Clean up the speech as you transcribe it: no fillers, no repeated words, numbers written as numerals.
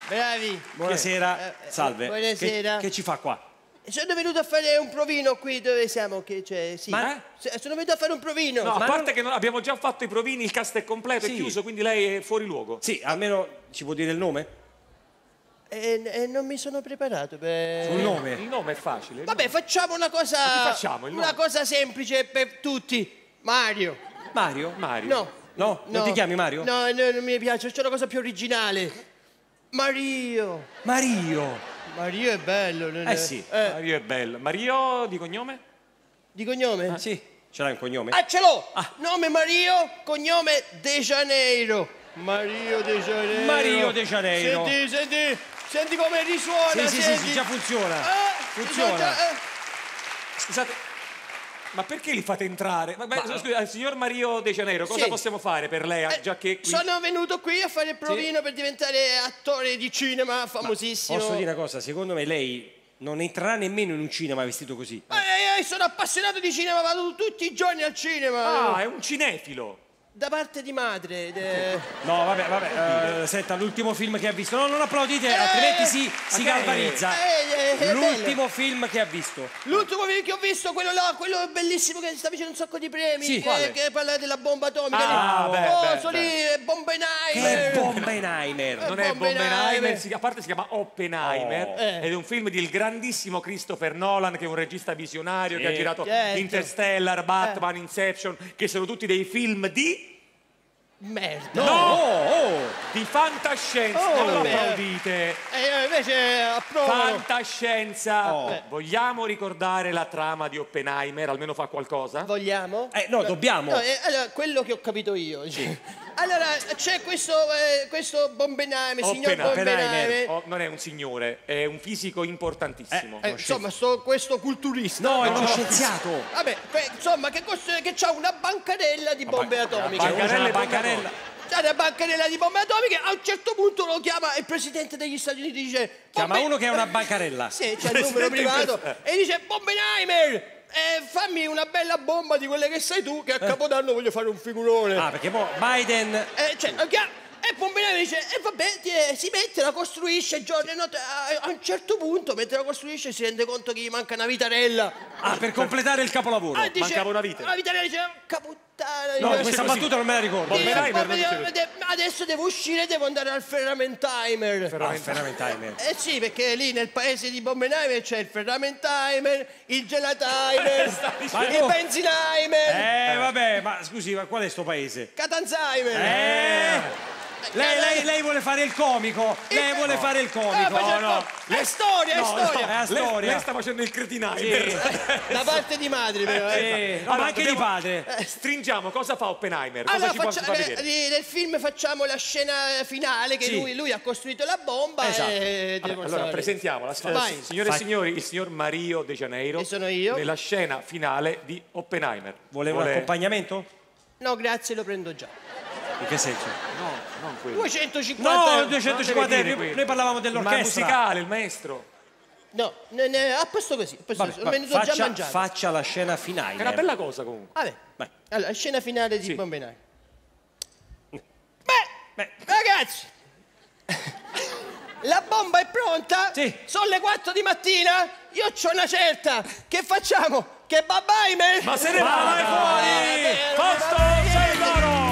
Bravi. Buonasera, salve. Buonasera. Che ci fa qua? Sono venuto a fare un provino qui dove siamo, che c'è, sì. Ma? Sono venuto a fare un provino. No, a parte che abbiamo già fatto i provini, il cast è completo, è chiuso, quindi lei è fuori luogo. Sì, almeno ci può dire il nome? Non mi sono preparato per... Sul nome? Il nome è facile. Vabbè, facciamo una cosa... Ma chi facciamo, il nome? Una cosa semplice per tutti. Mario. Mario? Mario. No. No? Non ti chiami Mario? No, non mi piace, c'è una cosa più originale. Mario. Mario. Mario è bello, non è? Sì. Mario è bello. Mario di cognome? Di cognome? Sì. Ce l'hai un cognome? Ah, ce l'ho! Nome Mario, cognome De Janeiro. Mario De Janeiro. Mario De Janeiro. Senti come risuona, Sì, già funziona. Funziona. Scusate, ma perché li fate entrare? Scusa, signor Mario De Janeiro, cosa possiamo fare per lei, già che qui... Sono venuto qui a fare il provino per diventare attore di cinema famosissimo. Posso dire una cosa? Secondo me lei non entrerà nemmeno in un cinema vestito così. Sono appassionato di cinema, vado tutti i giorni al cinema. Ah, è un cinefilo. Da parte di madre. No, vabbè, senta, l'ultimo film che ha visto. No, non applaudite, altrimenti si galvanizza. L'ultimo film che ha visto. L'ultimo film che ho visto, quello là, quello bellissimo che sta vincendo un sacco di premi. Sì, che parla della bomba atomica. Bombenheimer. Che è Bombenheimer? Non è Bombenheimer, a parte si chiama Oppenheimer, ed è un film del grandissimo Christopher Nolan, che è un regista visionario, che ha girato Interstellar, Batman, Inception, che sono tutti dei film di... Merda. No! Di fantascienza. Non lo applaudite. Invece approvo. Fantascienza. Vogliamo ricordare la trama di Oppenheimer? Almeno fa qualcosa? Vogliamo? No, dobbiamo. No, allora, quello che ho capito io. Allora, c'è questo Bombenheimer, signor Bombenheimer. Non è un signore, è un fisico importantissimo. Insomma, questo culturista. No, è uno scienziato. Vabbè, insomma, che c'ha una bancarella di bombe atomiche. C'è una bancarella di bombe atomiche, a un certo punto lo chiama il presidente degli Stati Uniti, dice... Chiama uno che ha una bancarella. Sì, c'è il numero privato, e dice, Bombenheimer, fammi una bella bomba di quelle che sei tu, che a Capodanno voglio fare un figurone. Ah, perché poi Biden... E Bombenheimer dice, vabbè, si mette, la costruisce giorno e notte. A un certo punto, mentre la costruisce, si rende conto che gli manca una vitarella. Ah, per completare il capolavoro. Dice, mancava una vita. La vitarella dice, caputtana. No, questa battuta non me la ricordo. Adesso devo uscire, devo andare al Ferramentaheimer. Ferramentaheimer. Sì, perché lì nel paese di Bombenheimer c'è il Ferramentaheimer, il Gelataheimer, il Benzinheimer. Vabbè, ma scusi, ma qual è sto paese? Catanzheimer. Lei vuole fare il comico. Lei vuole fare il comico. No. È storia, è storia. È storia. Lei sta facendo il cretinaio. Da parte di madre, però. Ma anche di padre. Stringiamo, cosa fa Oppenheimer? Cosa Allora, ci può far vedere? nel film facciamo la scena finale, che lui ha costruito la bomba. Allora, presentiamola. Signore e signori, il signor Mario De Janeiro. E sono io. Nella scena finale di Oppenheimer. Vuole un accompagnamento? No, grazie, lo prendo già. In che senso? No, non quello. 250 No, euro. 250 euro. Noi parlavamo dell'orchestra. Ma musicale, il maestro. No, a posto così. Sono venuto già mangiato. Faccia la scena finale. È una bella cosa comunque. Vabbè. Allora, scena finale di Bombenheimer. Beh, ragazzi, la bomba è pronta? Sì. Sono le 4 di mattina? Io c'ho una certa. Che facciamo? Che Babaimer? Ma se ne va, vai fuori! Posto, sei loro!